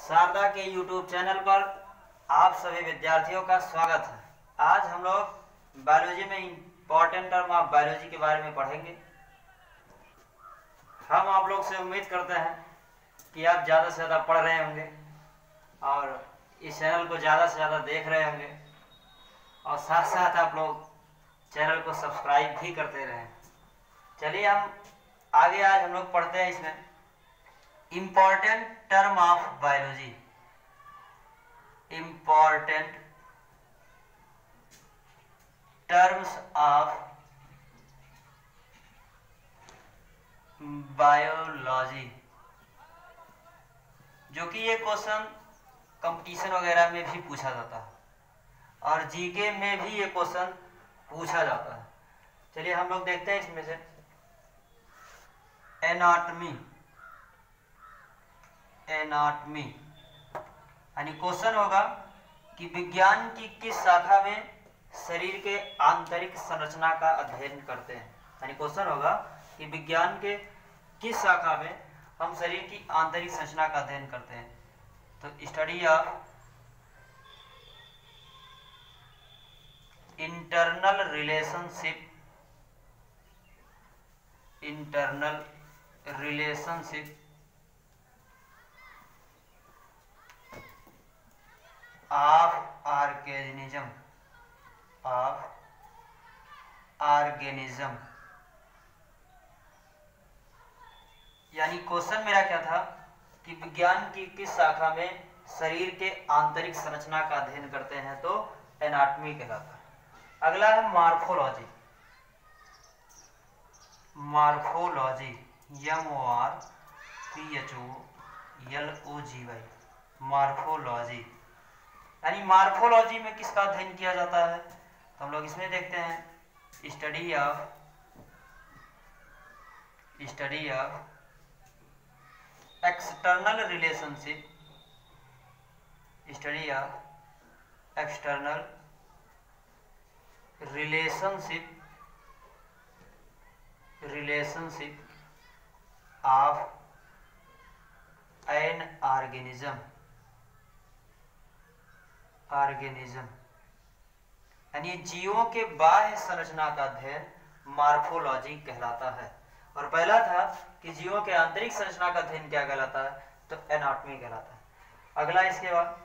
शारदा के YouTube channel पर आप सभी विद्यार्थियों का स्वागत है। आज हम लोग बायोलॉजी में इम्पोर्टेंट टर्म ऑफ बायोलॉजी के बारे में पढ़ेंगे। हम आप लोग से उम्मीद करते हैं कि आप ज़्यादा से ज़्यादा पढ़ रहे होंगे और इस चैनल को ज़्यादा से ज़्यादा देख रहे होंगे और साथ साथ आप लोग चैनल को सब्सक्राइब भी करते रहें। चलिए हम आगे आज हम लोग पढ़ते हैं इसमें important term of biology. Important terms of biology, जो कि ये क्वेश्चन कंपटीशन वगैरह में भी पूछा जाता है और जीके में भी ये क्वेश्चन पूछा जाता है। चलिए हम लोग देखते हैं इसमें से एनाटॉमी। एनाटॉमी यानी क्वेश्चन होगा कि विज्ञान की किस शाखा में शरीर के आंतरिक संरचना का अध्ययन करते हैं। यानी क्वेश्चन होगा कि विज्ञान के किस शाखा में हम शरीर की आंतरिक संरचना का अध्ययन करते हैं। तो study of internal relationship, internal relationship of organism, of organism. यानी क्वेश्चन मेरा क्या था कि विज्ञान की किस शाखा में शरीर के आंतरिक संरचना का अध्ययन करते हैं, तो एनाटॉमी कहलाता है। अगला है मॉर्फोलॉजी। Morphology, MORPHOLOGY, morphology. यानी मॉर्फोलॉजी में किसका अध्ययन किया जाता है, तो हम लोग इसमें देखते हैं study of external relationship, study of external relationship of an organism, यानी जीवों के बाह्य संरचना का अध्ययन मॉर्फोलॉजी कहलाता है। और पहला था कि जीवों के आंतरिक संरचना का अध्ययन क्या कहलाता है, तो एनाटॉमी कहलाता है। अगला इसके बाद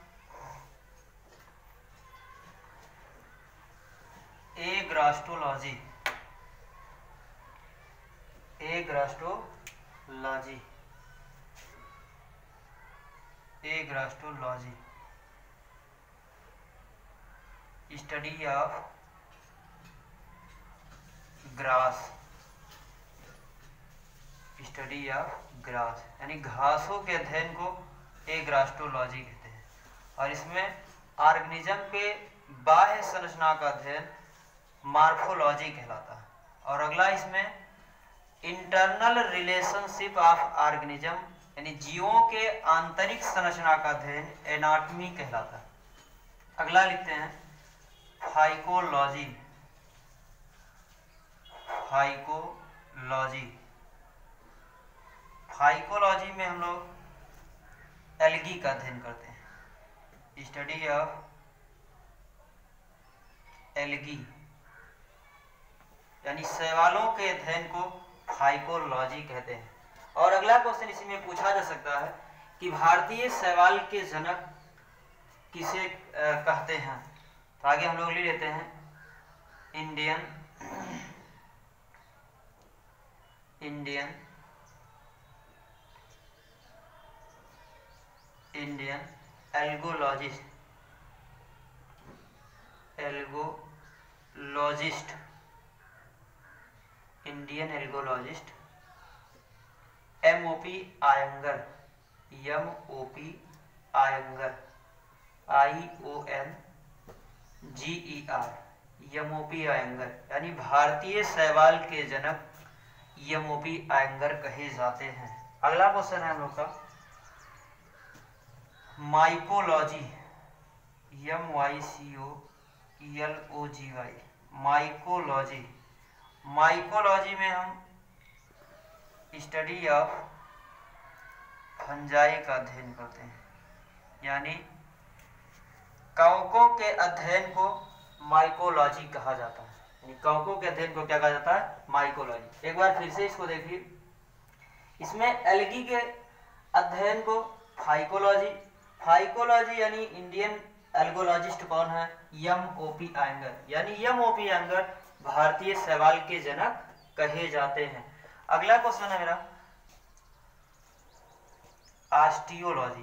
agrostology. Agrostology study of grass, यानी घासों के अध्ययन को एग्रास्ट्रोलॉजी कहते हैं। और इसमें ऑर्गेनिज्म के बाह्य संरचना का अध्ययन मॉर्फोलॉजी कहलाता है। और अगला इसमें इंटरनल रिलेशनशिप ऑफ ऑर्गेनिज्म, यानी जीवों के आंतरिक संरचना का अध्ययन एनाटॉमी कहलाता है। अगला लिखते हैं फाइकोलॉजी। फाइकोलॉजी में हम लोग एल्गी का अध्ययन करते हैं, स्टडी ऑफ एल्गी, यानी शैवालों के अध्ययन को फाइकोलॉजी कहते हैं। और अगला क्वेश्चन इसी में पूछा जा सकता है कि भारतीय शैवाल के जनक किसे कहते हैं, तो आगे हम लोग ले लेते हैं Indian algologist, Indian algologist MOP Iyengar, MOP Iyengar, यानी भारतीय शैवाल के जनक MOP आयंगर कहे जाते हैं। अगला क्वेश्चन है हम लोग का माइकोलॉजी, MYCOLOGY। माइकोलॉजी में हम स्टडी ऑफ फंजाई का अध्ययन करते हैं। यानी कवकों के अध्ययन को माइकोलॉजी कहा जाता है। यानी कवकों के अध्ययन को क्या कहा जाता है? माइकोलॉजी। एक बार फिर से इसको देखिए, इसमें एल्गी के अध्ययन को फाइकोलॉजी, फाइकोलॉजी यानी इंडियन एल्गोलॉजिस्ट कौन है? M.O.P. आयंगर, यानी M.O.P. आयंगर भारतीय शैवाल के जनक कहे जाते हैं। अगला क्वेश्चन है मेरा ऑस्टियोलॉजी,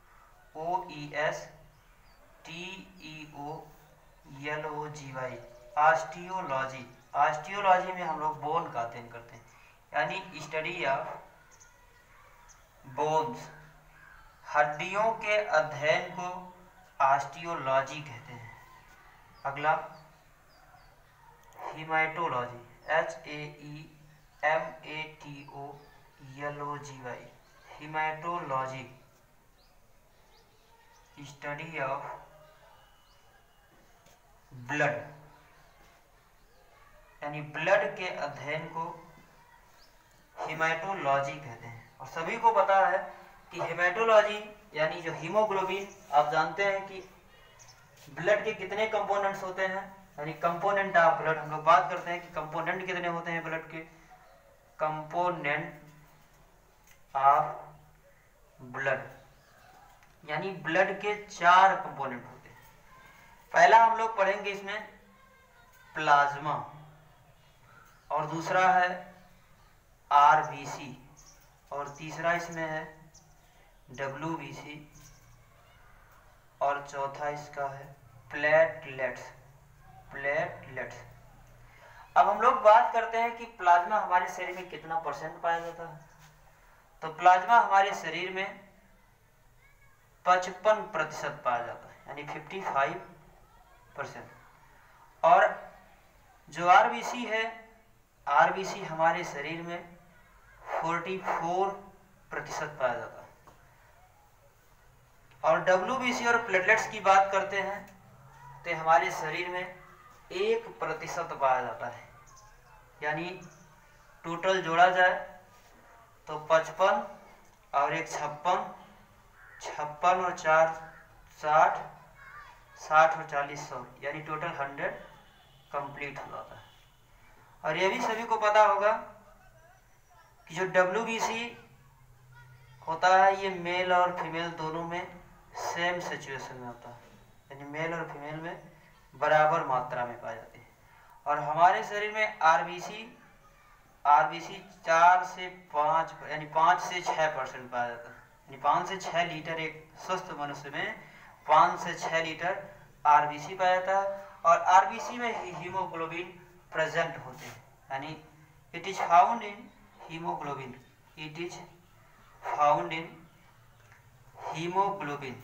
OESTEOLOGY, ऑस्टियोलॉजी। ऑस्टियोलॉजी में हम लोग बोन का अध्ययन करते हैं, यानी स्टडी ऑफ बोन्स, हड्डियों के अध्ययन को ऑस्टियोलॉजी कहते हैं। अगला haematology, HAEMATOLOGY, haematology, study of blood, यानी ब्लड के अध्ययन को हीमेटोलॉजी कहते हैं। और सभी को पता है कि हीमेटोलॉजी यानी जो हीमोग्लोबिन, आप जानते हैं कि ब्लड के कितने कंपोनेंट्स होते हैं, यानी कंपोनेंट ऑफ ब्लड। हम लोग बात करते हैं कि कंपोनेंट कितने होते हैं ब्लड के, कंपोनेंट ऑफ ब्लड, यानी ब्लड के 4 कंपोनेंट होते हैं। पहला हम लोग पढ़ेंगे इसमें प्लाज्मा, और दूसरा है RBC, और तीसरा इसमें है WBC, और चौथा इसका है प्लेटलेट्स। अब हम लोग बात करते हैं कि प्लाज्मा हमारे शरीर में कितना % पाया जाता है। तो प्लाज्मा हमारे शरीर में 55% पाया जाता है, यानी 55%। और जो RBC है, RBC हमारे शरीर में 44% पाया जाता है। और WBC और प्लेटलेट्स की बात करते हैं तो हमारे शरीर में 1% पाया जाता है, यानी टोटल जोड़ा जाए तो 55 और 1 56, 56 और 4 60, 60 और 40 100, यानी टोटल 100 कंप्लीट हो जाता है। और ये भी सभी को पता होगा कि जो WBC होता है ये मेल और फीमेल दोनों में सेम सिचुएशन में होता है, यानी मेल और फीमेल में बराबर मात्रा में पाए जाते हैं। और हमारे शरीर में RBC 4 से 5 यानी 5 से 6% पाया जाता है, यानी 5 से 6 लीटर, एक स्वस्थ मनुष्य में 5 से 6 लीटर RBC पाया जाता है। और RBC में हीमोग्लोबिन प्रेजेंट होते हैं, यानी it is found in haemoglobin, it is found in haemoglobin,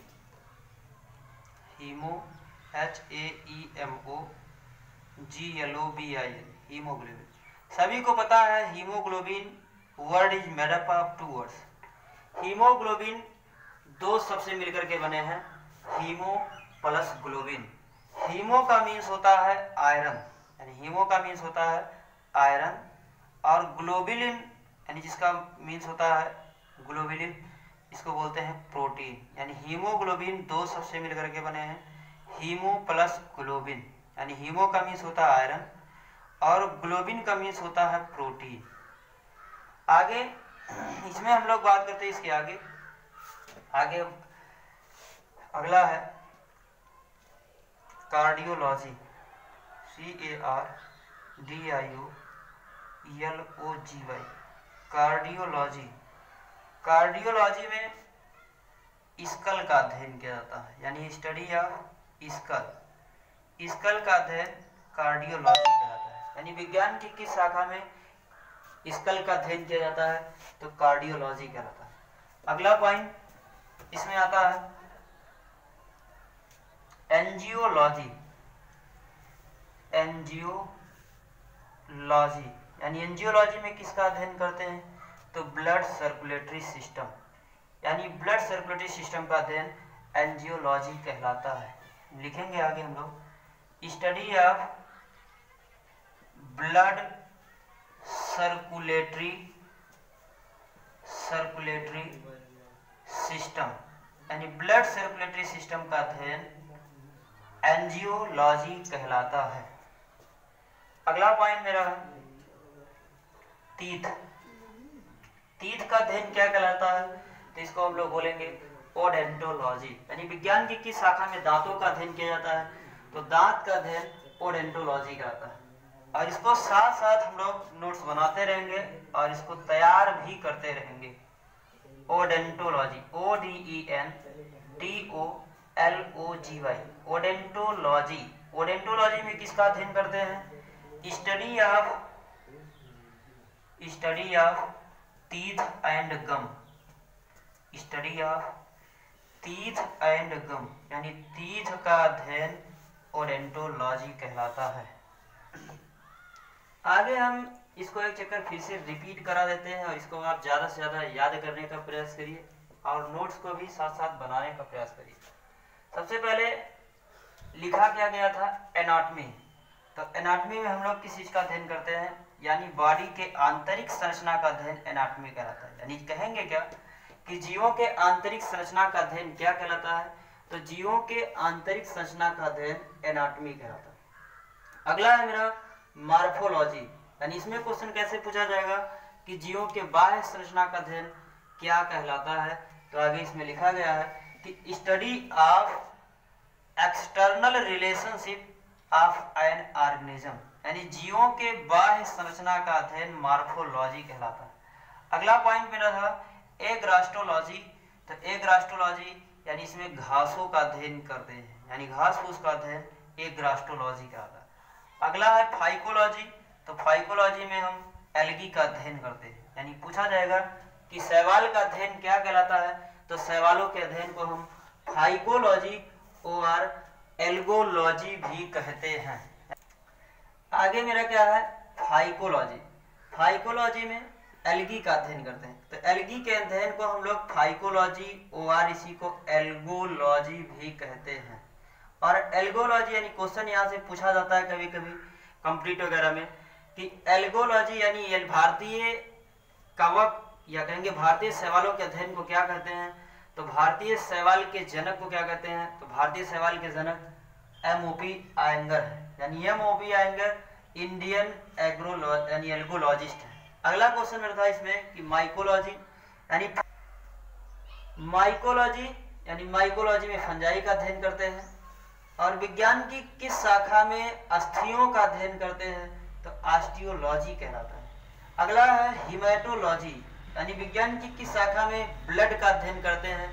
HAEMOGLOBIN, haemoglobin. सभी को पता है haemoglobin word is made up of 2 words. Haemoglobin 2 शब्द से मिलकर के बने हैं, हीमो प्लस ग्लोबिन। हीमो का मीन्स होता है आयरन, यानी हीमो का मीन्स होता है आयरन, और ग्लोबिलिन यानी जिसका मीन्स होता है ग्लोबिलिन, इसको बोलते हैं प्रोटीन। यानी हीमोग्लोबिन 2 शब्द से मिलकर के बने हैं, हीमो प्लस ग्लोबिन, यानी हीमो का मीन्स होता है आयरन और ग्लोबिन का मीन्स होता है प्रोटीन। आगे इसमें हम लोग बात करते हैं, इसके आगे अगला है कार्डियोलॉजी, CARDIOLOGY, कार्डियोलॉजी। कार्डियोलॉजी में स्कल का अध्ययन किया जाता है, यानी स्टडी ऑफ स्कल। स्कल का अध्ययन कार्डियोलॉजी कहलाता है, यानी विज्ञान की किस शाखा में स्कल का अध्ययन किया जाता है, तो कार्डियोलॉजी कहलाता है। अगला पॉइंट इसमें आता है एंजियोलॉजी, यानी एंजियोलॉजी में किसका अध्ययन करते हैं, तो ब्लड सर्कुलेटरी सिस्टम, यानी ब्लड सर्कुलेटरी सिस्टम का अध्ययन एंजियोलॉजी कहलाता है। लिखेंगे आगे हम लोग study of blood circulatory system यानी ब्लड सर्कुलेटरी सिस्टम का अध्ययन एंजियोलॉजी कहलाता है। अगला पॉइंट मेरा है तीथ। तीथ का अध्ययन क्या कहलाता है? तो इसको हम लोग बोलेंगे ओडेंटोलॉजी। यानी विज्ञान की किस शाखा में दांतों का अध्ययन किया जाता है? तो दांत का अध्ययन ओडेंटोलॉजी कहलाता है। और इसको साथ साथ हम लोग नोट्स बनाते रहेंगे और इसको तैयार भी करते रहेंगे। ओडेंटोलॉजी, ODENTOLOGY, ओडेंटोलॉजी। ओडेंटोलॉजी में किसका अध्ययन करते हैं? Study of teeth and gum. Study of teeth and gum यानी टीथ का अध्ययन ओडेंटोलॉजी कहलाता है। आगे हम इसको एक चक्कर फिर से रिपीट करा देते हैं और इसको आप ज़्यादा से ज़्यादा याद करने का प्रयास करिए और नोट्स को भी साथ साथ बनाने का प्रयास करिए। सबसे पहले लिखा क्या गया था? एनाटॉमी। तो एनाटॉमी में हम लोग किस चीज़ का अध्ययन करते हैं? यानी बॉडी के आंतरिक संरचना का अध्ययन एनाटॉमी कहलाता है। यानी कहेंगे क्या कि जीवों के आंतरिक संरचना का अध्ययन क्या कहलाता है? तो जीवों के आंतरिक संरचना का अध्ययन एनाटॉमी कहलाता है। अगला है मेरा मॉर्फोलॉजी। यानी इसमें क्वेश्चन कैसे पूछा जाएगा कि जीवों के बाह्य संरचना का अध्ययन क्या कहलाता है? तो आगे इसमें लिखा गया है कि study of external relationship of an organism. यानी जीवों के बाह्य संरचना का अध्ययन मॉर्फोलॉजी कहलाता है। अगला पॉइंट मेरा था एग्रास्टोलॉजी। तो एग्रास्टोलॉजी यानी इसमें घासों का अध्ययन करते हैं, यानी घास फूस का अध्ययन एग्रास्टोलॉजी कहलाता है। अगला है फाइकोलॉजी। तो फाइकोलॉजी में हम एल्गी का अध्ययन करते हैं। यानी पूछा जाएगा कि शैवाल का अध्ययन क्या कहलाता है? तो शैवालों के अध्ययन को हम फाइकोलॉजी और एल्गोलॉजी भी कहते हैं। आगे मेरा क्या है? फाइकोलॉजी। फाइकोलॉजी में एल्गी का अध्ययन करते हैं। तो एल्गी के अध्ययन को हम लोग फाइकोलॉजी और इसी को एल्गोलॉजी भी कहते हैं। और एल्गोलॉजी यानी क्वेश्चन यहाँ से पूछा जाता है कभी कभी कंप्लीट वगैरह में कि एल्गोलॉजी यानी भारतीय कवक या कहेंगे भारतीय शैवालों के अध्ययन को क्या कहते हैं? तो भारतीय शैवाल के जनक को क्या कहते हैं? तो भारतीय शैवाल के जनक एमओपी आयंगर है। यानी एमओपी आयंगर इंडियन यानी एल्गोलॉजिस्ट है। अगला क्वेश्चन मेरा था इसमें कि माइकोलॉजी यानी माइकोलॉजी में फंजाई का अध्ययन करते हैं। और विज्ञान की किस शाखा में अस्थियों का अध्ययन करते हैं? तो ऑस्टियोलॉजी कहलाता है। अगला है हिमेटोलॉजी। यानी विज्ञान की किस शाखा में ब्लड का अध्ययन करते हैं?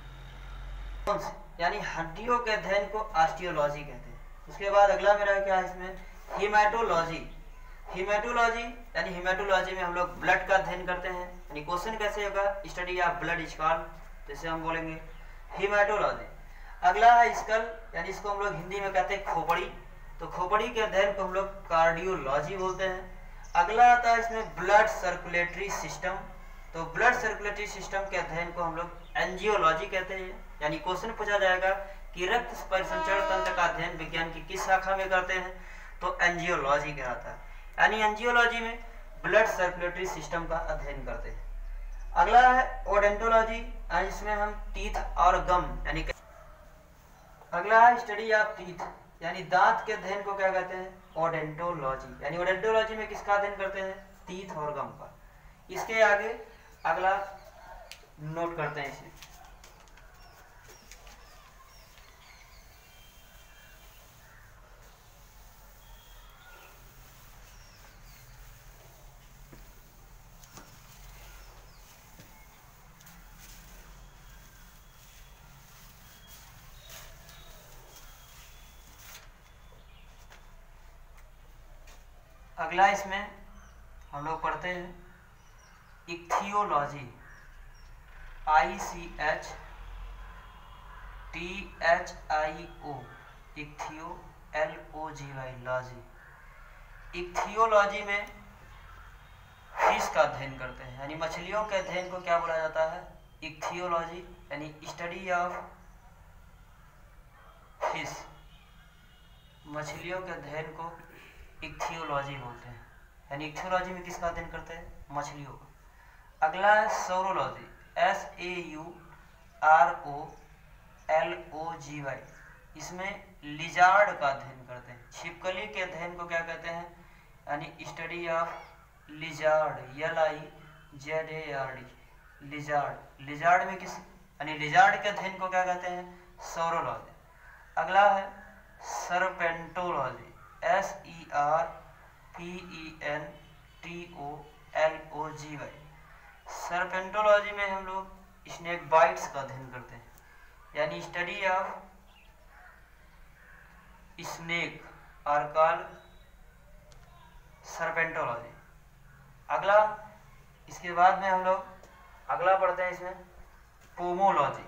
यानी हड्डियों के अध्ययन को ऑस्टियोलॉजी कहते हैं। उसके बाद अगला मेरा क्या है इसमें? हिमेटोलॉजी। यानी हिमेटोलॉजी में हम लोग ब्लड का अध्ययन करते हैं। यानी क्वेश्चन कैसे होगा? स्टडी ऑफ ब्लड स्कॉल, जैसे हम बोलेंगे हिमेटोलॉजी। अगला है स्कल। यानी इसको हम लोग हिंदी में कहते हैं खोपड़ी। तो खोपड़ी के अध्ययन को हम लोग कार्डियोलॉजी बोलते हैं। अगला आता है इसमें ब्लड सर्कुलेटरी सिस्टम। तो ब्लड सर्कुलेटरी सिस्टम के अध्ययन को हम लोग एंजियोलॉजी कहते हैं। यानी क्वेश्चन पूछा जाएगा कि रक्त परिसंचरण तंत्र का अध्ययन विज्ञान की किस शाखा में करते हैं? तो एंजियोलॉजी कहलाता है। यानी एंजियोलॉजी में ब्लड सर्कुलेटरी सिस्टम का अध्ययन करते हैं। अगला है ओडेंटोलॉजी। इसमें हम टीथ और गम यानी अगला है स्टडी ऑफ टीथ यानी दांत के अध्ययन को क्या कहते हैं? ओडेंटोलॉजी। यानी ओडेंटोलॉजी में किसका अध्ययन करते हैं? टीथ और गम का। इसके आगे अगला नोट करते हैं इसे। अगला इसमें हम लोग पढ़ते हैं ichthyology. ICHTHIO इक्थियो LOGY logy. Ichthyology में फिश का अध्ययन करते हैं। यानी मछलियों के अध्ययन को क्या बोला जाता है? इक्थियोलॉजी। यानी स्टडी ऑफ फिश, मछलियों के अध्ययन को इक्थियोलॉजी बोलते हैं। यानी इक्थियोलॉजी में किसका अध्ययन करते हैं? मछलियों का। अगला है सौरोलॉजी। LOGY, इसमें लिजार्ड का अध्ययन करते हैं। छिपकली के अध्ययन को क्या कहते हैं, यानी study of lizard, LIZARD, lizard. Lizard में किस, यानी लिजार्ड के अध्ययन को क्या कहते हैं, सौरोलॉजी। अगला है सर्पेंटोलॉजी, SERPENTOLOGY। सर्पेंटोलॉजी में हम लोग स्नेक बाइट्स का अध्ययन करते हैं, यानी study of snake are called serpentology. अगला, इसके बाद में हम लोग अगला पढ़ते हैं इसमें पोमोलॉजी।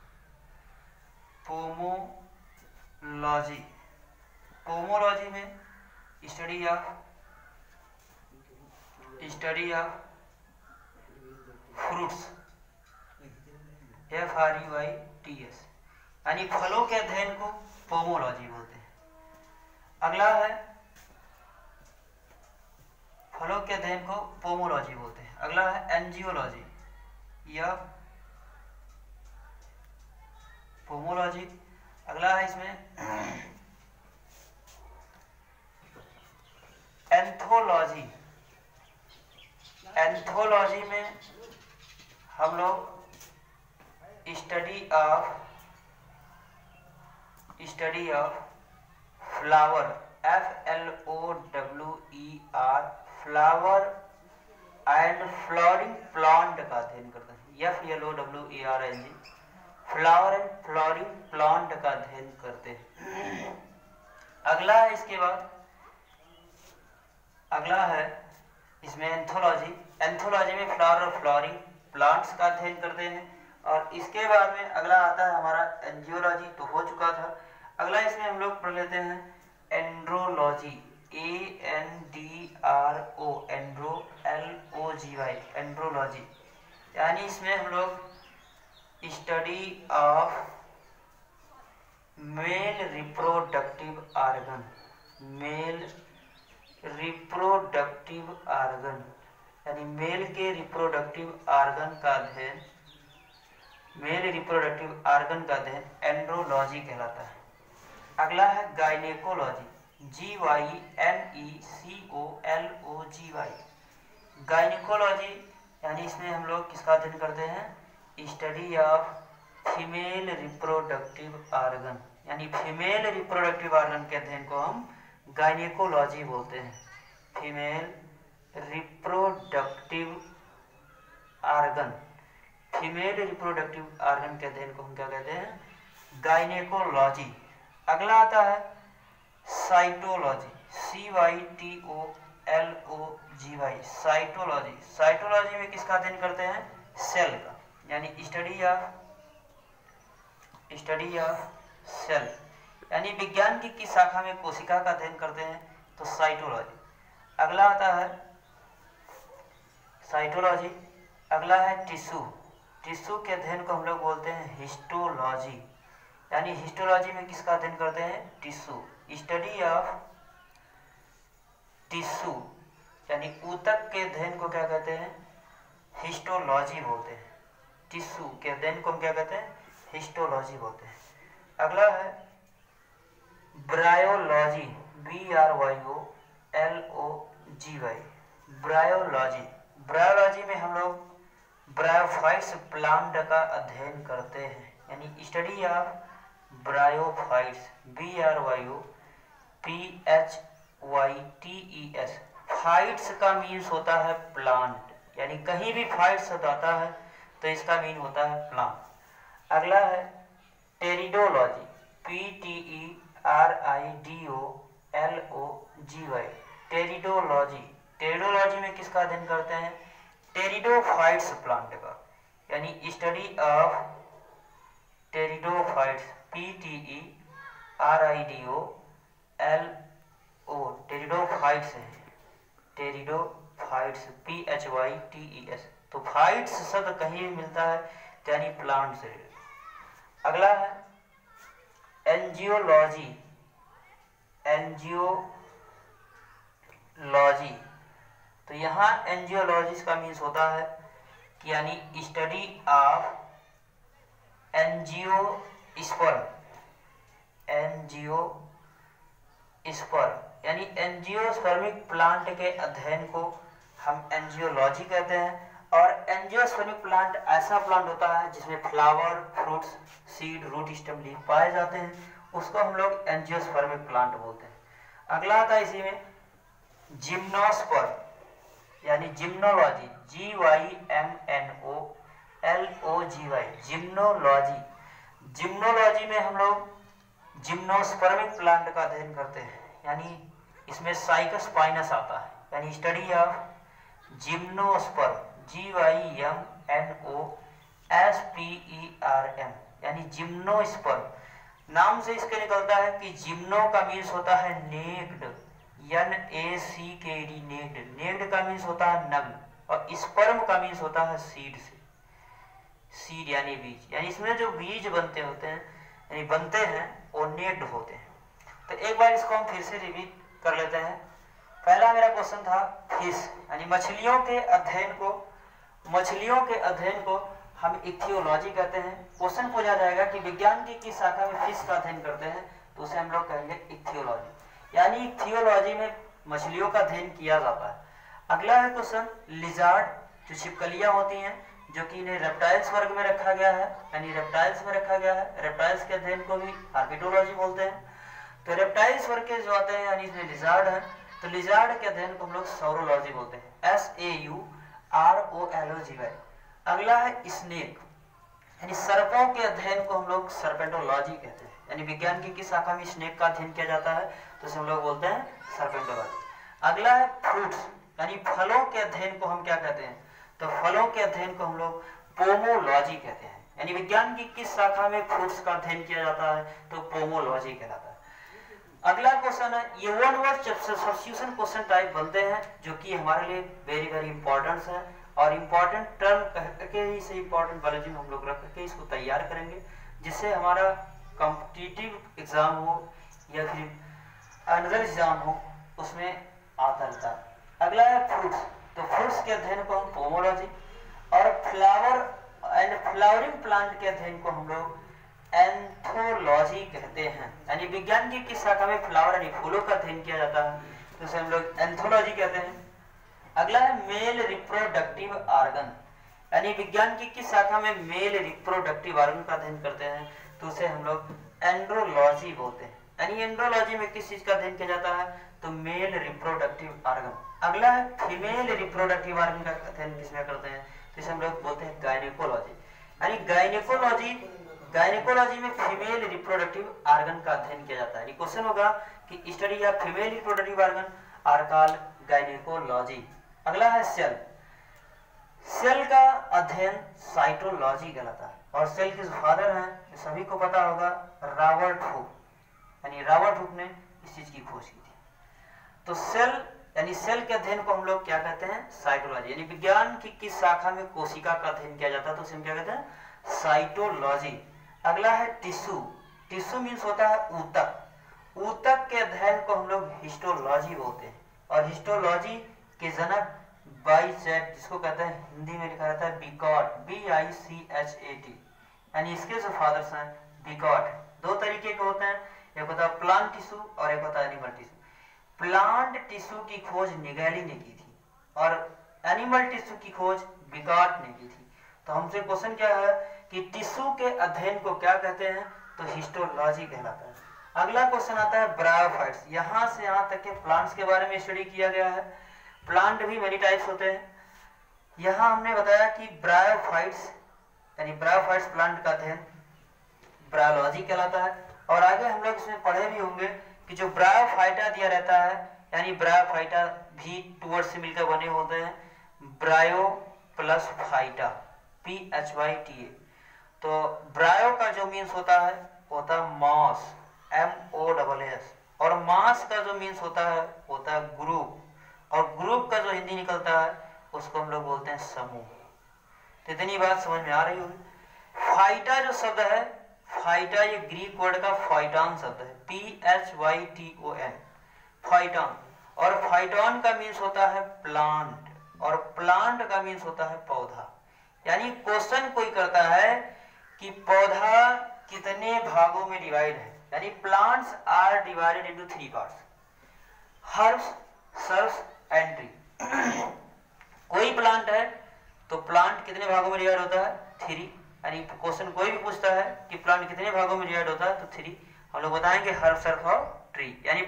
पोमोलॉजी में स्टडी ऑफ फ्रूट्स, FRUITS, यानी फलों के अध्ययन को पोमोलॉजी बोलते हैं। अगला है, फलों के अध्ययन को पोमोलॉजी बोलते हैं। अगला है एंजियोलॉजी या पोमोलॉजी। अगला है इसमें एंथोलॉजी। एंथोलॉजी में हम लोग study of flower, FLOWER, flower and flowering plant का अध्ययन करते हैं, FLOWERNG, flower and flowering plant का अध्ययन करते हैं। अगला है, इसके बाद अगला है इसमें एंथोलॉजी। एंथोलॉजी में फ्लावर और फ्लोरिंग प्लांट्स का अध्ययन करते हैं। और इसके बाद में अगला आता है हमारा एंजियोलॉजी, तो हो चुका था। अगला इसमें हम लोग पढ़ लेते हैं एंड्रोलॉजी, ANDRO, LOGY, एंड्रोलॉजी, यानी इसमें हम लोग study of male reproductive organ, यानी मेल के रिप्रोडक्टिव ऑर्गन का अध्ययन, एंड्रोलॉजी कहलाता है। अगला है गायनेकोलॉजी, GYNECOLOGY, गायनेकोलॉजी, यानी इसमें हम लोग किसका अध्ययन करते हैं, study of female reproductive organ, यानी फीमेल रिप्रोडक्टिव ऑर्गन के अध्ययन को हम गायनेकोलॉजी बोलते हैं। फीमेल रिप्रोडक्टिव ऑर्गन के अध्ययन को हम क्या कहते हैं, गायनेकोलॉजी। अगला आता है साइटोलॉजी, CYTOLOGY, साइटोलॉजी। साइटोलॉजी में किसका अध्ययन करते हैं, सेल का, यानी स्टडी ऑफ सेल, यानी विज्ञान की किस शाखा में कोशिका का अध्ययन करते हैं, तो साइटोलॉजी। अगला आता है साइटोलॉजी। अगला है टिश्यू के अध्ययन को हम लोग बोलते हैं हिस्टोलॉजी, यानी हिस्टोलॉजी में किसका अध्ययन करते हैं, टिश्यू, स्टडी ऑफ टिश्यू, यानी ऊतक के अध्ययन को क्या कहते हैं, हिस्टोलॉजी बोलते हैं। टिश्यू के अध्ययन को हम क्या कहते हैं, हिस्टोलॉजी बोलते हैं। अगला है ब्रायोलॉजी, BRYOLOGY, ब्रायोलॉजी में हम लोग ब्रायोफाइट्स प्लांट का अध्ययन करते हैं, यानी study of bryophytes, BRYOPHYTES। Phytes का मीन्स होता है प्लांट, यानी कहीं भी फाइट्स आता है तो इसका मीन होता है प्लांट। अगला है टेरिडोलॉजी, PTERIDOLOGY, टेरिडोलॉजी में किसका अध्ययन करते हैं, टेरिडोफाइट्स प्लांट का, यानी study of pteridophytes, PTERIDOLO, pteridophytes है, टेरिडोफाइट्स, PHYTES। तो फाइट्स शब्द कहीं भी मिलता है यानी प्लांट से। अगला है एंजियोलॉजी, तो यहाँ एंजियोलॉजी का मीन्स होता है कि यानी study of angiosperm, angiosperm यानी एंजियोस्पर्मिक प्लांट के अध्ययन को हम एंजियोलॉजी कहते हैं। और एंजियोस्पर्मिक प्लांट ऐसा प्लांट होता है जिसमें flower, fruits, seed, root, stem, leaf पाए जाते हैं, उसको हम लोग एंजियोस्पर्मिक प्लांट बोलते हैं। अगला आता है इसी में जिम्नोस्पर्म यानी जिम्नोलॉजी, GYMNOLOGY, जिम्नोलॉजी। जिम्नोलॉजी में हम लोग जिम्नोस्पर्मिक प्लांट का अध्ययन करते हैं, यानी इसमें साइकस पाइनस आता है, यानी स्टडी ऑफ जिम्नोस्पर्म, GYMNOSPERM यानी जिम्नोस्पर्म। नाम से इसके निकलता है कि जिम्नो का मीन्स होता है नेक्ड, NACKD, नेक्ड। नेक्ड का मीन्स होता है नग्न, और स्पर्म का मीन्स होता है सीड से, सीड यानी बीज, यानी इसमें जो बीज बनते होते हैं यानी बनते हैं वो नेक्ड होते हैं। तो एक बार इसको हम फिर से रिपीट कर लेते हैं। पहला मेरा क्वेश्चन था फिश यानी मछलियों के अध्ययन को हम इथियोलॉजी कहते हैं। क्वेश्चन पूछा जाएगा कि विज्ञान की किस शाखा में फिश का अध्ययन करते हैं, तो उसे हम लोग कहेंगे इथियोलॉजी, यानी इथियोलॉजी में मछलियों का अध्ययन किया जाता है। अगला है क्वेश्चन लिजार्ड, जो छिपकलियां होती हैं, जो कि इन्हें रेप्टाइल्स वर्ग में रखा गया है, यानी रेप्टाइल्स में रखा गया है। रेप्टाइल्स के अध्ययन को भी आर्किडोलॉजी बोलते हैं। तो रेप्टाइल्स वर्ग के जो आते हैं यानी इसमें लिजार्ड है, तो लिजार्ड के अध्ययन को हम लोग सौरोलॉजी बोलते हैं, SAUROLOGY। अगला है स्नेक यानी सर्पों के अध्ययन को हम लोग सर्पेंटोलॉजी कहते हैं, यानी विज्ञान की किस शाखा में स्नेक का अध्ययन किया जाता है, तो उसे हम लोग बोलते हैं सर्पेंटोलॉजी। अगला है फ्रूट्स यानी फलों के अध्ययन को हम क्या कहते हैं, तो फलों के अध्ययन को हम लोग पोमोलॉजी कहते हैं, यानी विज्ञान की किस शाखा में फ्रूट्स का अध्ययन किया जाता है, तो पोमोलॉजी कहलाता है। अगला क्वेश्चन है, ये one word substitution question type बनते हैं, जो कि हमारे लिए वेरी वेरी इंपॉर्टेंट है, और इम्पोर्टेंट टर्म करके ही से इम्पोर्टेंट बायोलॉजी में हम लोग रख करके इसको तैयार करेंगे, जिससे हमारा कॉम्पिटिटिव एग्जाम हो या फिर अनदर एग्जाम हो उसमें आता रहता है। अगला है फ्रूट्स, तो फ्रूट्स के अध्ययन को हम पोमोलॉजी, और फ्लावर एंड फ्लावरिंग प्लांट के अध्ययन को हम लोग एंथोलॉजी कहते हैं, यानी विज्ञान की किस शाखा में फ्लावर यानी फूलों का अध्ययन किया जाता है, तो उसे हम लोग एंथोलॉजी कहते हैं। अगला है मेल रिप्रोडक्टिव ऑर्गन, यानी विज्ञान की किस शाखा में मेल रिप्रोडक्टिव ऑर्गन का अध्ययन करते हैं, तो उसे हम लोग एंड्रोलॉजी बोलते हैं, यानी एंड्रोलॉजी में किस चीज का अध्ययन किया जाता है, तो मेल रिप्रोडक्टिव ऑर्गन। अगला है फीमेल रिप्रोडक्टिव ऑर्गन का अध्ययन किसमें करते हैं, तो इसे हम लोग बोलते हैं गायनेकोलॉजी, यानी गायनेकोलॉजी में फीमेल रिप्रोडक्टिव ऑर्गन का अध्ययन किया जाता है। क्वेश्चन होगा कि study of female reproductive organ are called gynaecology. अगला है सेल, सेल का अध्ययन साइटोलॉजी कहलाता है, और सेल के जो फादर हैं सभी को पता होगा रॉबर्ट हुक, यानी रॉबर्ट हुक ने इस चीज की खोज की थी। तो सेल यानी सेल के अध्ययन को हम लोग क्या कहते हैं, साइटोलॉजी, यानी विज्ञान की किस शाखा में कोशिका का अध्ययन किया जाता है, तो उसे हम क्या कहते हैं, साइटोलॉजी। अगला है टिश्यू, टिश्यू मीन्स होता है ऊतक, ऊतक के अध्ययन को हम लोग हिस्टोलॉजी बोलते हैं, और हिस्टोलॉजी के जनक बाइचैट, जिसको कहते हैं हिंदी में लिखा रहता है बिकॉट, BICHAT, यानी इसके जो फादर्स हैं बिकॉट। दो तरीके के होते हैं, एक होता है प्लांट टिश्यू और एक होता है एनिमल टिश्यू। प्लांट टिश्यू की खोज निगेली ने की थी और एनिमल टिश्यू की खोज बिकॉट ने की थी। तो हमसे क्वेश्चन क्या है कि टिश्यू के अध्ययन को क्या कहते हैं, तो हिस्टोलॉजी कहलाता है। अगला क्वेश्चन आता है ब्रायोफाइट्स, यहाँ से यहाँ तक के प्लांट्स के बारे में स्टडी किया गया है। प्लांट भी मेनी टाइप्स होते हैं, यहाँ हमने बताया कि ब्रायोफाइट्स यानी ब्रायोफाइट्स प्लांट का अध्ययन ब्रायोलॉजी कहलाता है। और आगे हम लोग इसमें पढ़े भी होंगे कि जो ब्रायोफाइटा दिया रहता है, यानी ब्रायोफाइटा भी टू वर्ड से मिलकर बने होते हैं, ब्रायो प्लस फाइटा, PHYTA। तो ब्रायो का जो मीन्स होता है मास, MOSS, और मास का जो मीन्स होता है ग्रुप, और ग्रुप का जो हिंदी निकलता है उसको हम लोग बोलते हैं समूह। तो इतनी बात समझ में आ रही होगी। फाइटा जो शब्द है, फाइटा ये ग्रीक वर्ड का फाइटॉन शब्द है, PHYTON, फाइटॉन, और फाइटॉन का मीन्स होता है प्लांट, और प्लांट का मीन्स होता है पौधा। यानी क्वेश्चन कोई करता है कि पौधा कितने भागों में डिवाइड है, यानी plants are divided into 3 parts, herbs, shrubs and tree. कोई प्लांट है तो प्लांट कितने भागों में डिवाइड होता है, 3। यानी क्वेश्चन कोई भी पूछता है कि प्लांट कितने भागों में डिवाइड होता है तो 3, हम लोग बताएंगे हर्ब, सर्ब और ट्री। यानी